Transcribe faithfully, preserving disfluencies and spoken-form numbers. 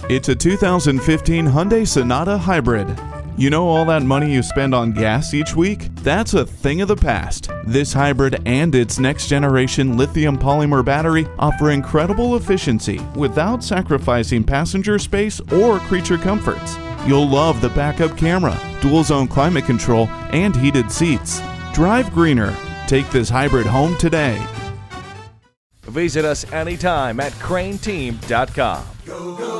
It's a two thousand fifteen Hyundai Sonata Hybrid. You know all that money you spend on gas each week? That's a thing of the past. This hybrid and its next-generation lithium polymer battery offer incredible efficiency without sacrificing passenger space or creature comforts. You'll love the backup camera, dual-zone climate control, and heated seats. Drive greener. Take this hybrid home today. Visit us anytime at crain team dot com. Go, go.